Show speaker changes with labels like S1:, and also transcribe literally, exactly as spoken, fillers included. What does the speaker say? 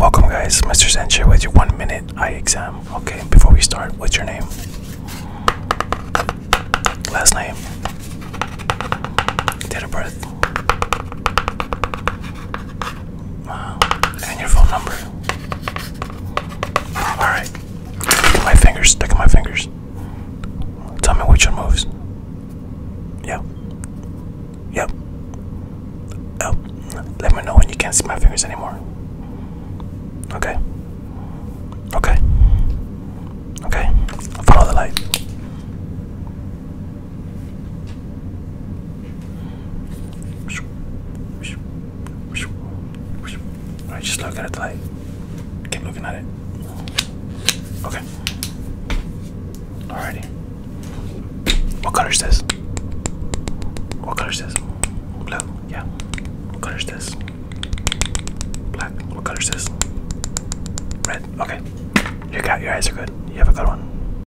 S1: Welcome guys, Mister Sencher with your one minute eye exam. Okay, before we start, what's your name? Last name? Date of birth? Wow. And your phone number? Alright. Look at my fingers, look at my fingers. Tell me which one moves. Yep. Yep. Yep. Let me know when you can't see my fingers anymore. Okay. Okay. Okay. Follow the light. Alright, just look at the light. Keep looking at it. Okay. Alrighty. What color is this? What color is this? Blue. Yeah. What color is this? Black. What color is this? Red. Okay. You got your eyes are good. You have a good one.